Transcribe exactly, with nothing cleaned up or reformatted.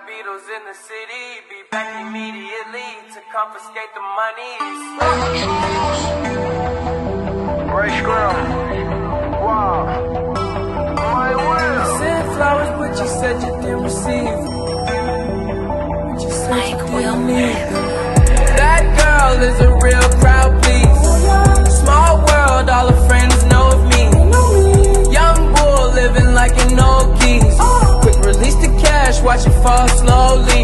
Beatles in the city, be back immediately to confiscate the monies. Right scrum. Wow. My will. You sent flowers, but you said you didn't receive. But you said you didn't need them. That girl is a real crowd, please. Small world, all her friends know of me. Young bull living like an old geese. Quick release the cash, watch it fall slowly.